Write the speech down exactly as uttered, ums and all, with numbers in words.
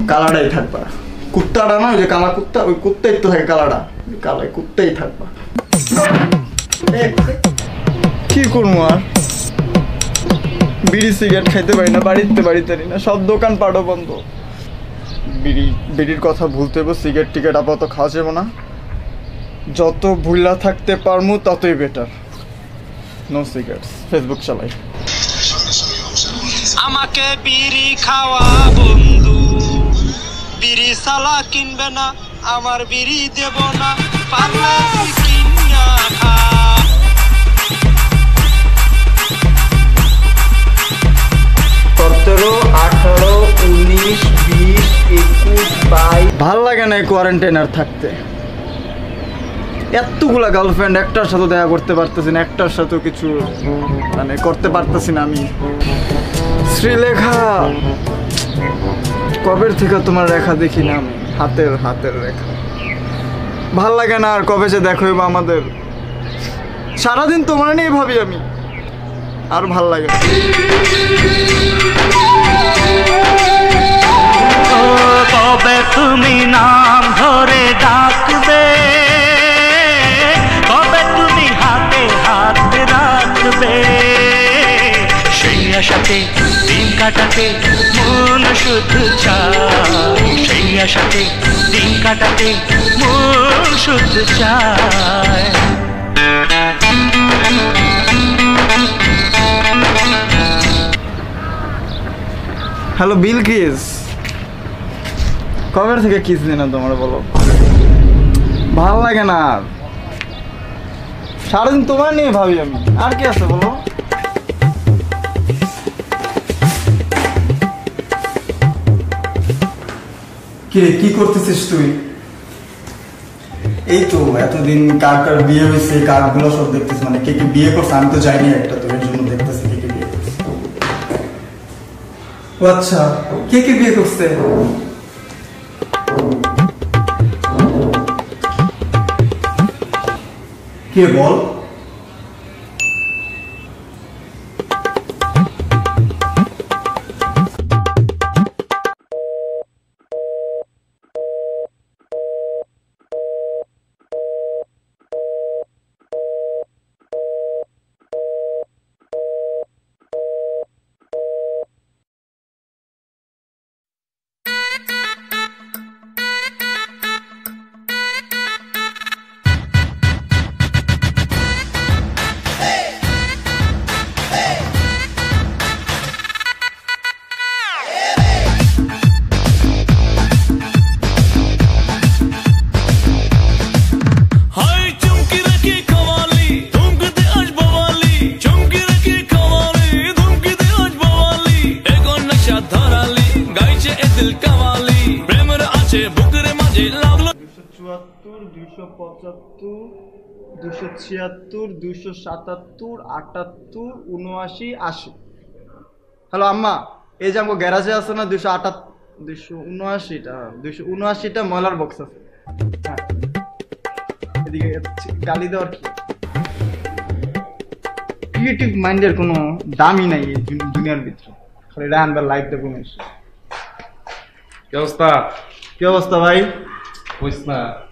কালাটাই থাকবা, কুত্তাটা না ওই যে কালা কুত্তা, ওই কুত্তাই তো থাকে কালাটা, কালাই কুত্তাই থাকবা। কি করবো আর, বিড়ি সিগারেট খাইতে পারি না, বাড়িতে বাড়িতে না, সব দোকান পাটও বন্ধ। বিড়ি বিড়ির কথা ভুলতে হইব, সিগারেট টিকেট আপাতত খাওয়া যাবো না। যত ভুলা থাকতে পারমু ততই বেটার। No cigarettes. ফেসবুক চালাই। আমাকে বিড়ি খাওয়া বন্ধু, বিড়ি সালা কিনবে না, আমার বিড়ি দেব না, পারলে কিনা খা। সতেরো আঠারো উনিশ বিশ একুশ বাইশ। ভাল লাগে না এই কোয়ারেন্টাইনার থাকতে। এতগুলা গার্লফ্রেন্ড, একটার সাথে দেখা করতে পারতেছি না, একটার সাথেও কিছু মানে করতে পারতেছি না আমি। শ্রীলেখা, কবের থেকে তোমার রেখা দেখি না আমি, হাতের হাতের রেখা। ভাল লাগে না আর, কবে যে দেখো বা আমাদের। সারাদিন তোমার নিয়ে ভাবি আমি, আর ভাল লাগে না। কবে তুমি নাম ধরে ডাকবে, কবে তুমি হাতে হাত রাখবে, সেই আশাতে দিন কাটাতে মন শুধু চায়, সেই আশাতে দিন কাটাতে মন শুধু চায়। হ্যালো বিলকিস, কবে থেকে কিস দিই না তোমার বলো? ভাল লাগে না আর, সারাদিন তোমার নিয়ে ভাবি আমি, আর কি আছে বলো? কিরে কি করতেছিস তুই? এই তো এতদিন কার কার বিয়ে হয়েছে, কার গুলো সব দেখতেছি, মানে কে কে বিয়ে করছে আমি তো যাইনি একটা, তোর জন্য দেখতেছি কে কে বিয়ে করছে। ও আচ্ছা, কে কে বিয়ে করছে? কে বল? দুইশো পঁচাত্তর, দুশো ছিয়াত্তর, দুইশো সাতাত্তর, আটাত্তর, উনআশি, আশি। হ্যালো আম্মা, এই যে আমার গ্যারাজে আছে না দুইশো আটাত্তর, দুইশো উনআশিটা, দুইশো উনআশিটা ময়লার বক্স আছে। হ্যাঁ, এদিকে গালি দেওয়ার কি, ক্রিয়েটিভ মাইন্ডের কোনো দামই নাই এই দুনিয়ার ভিতরে, খালি রান বা লাইফ দেবো। কি অবস্থা? কি অবস্থা ভাই? বুঝ না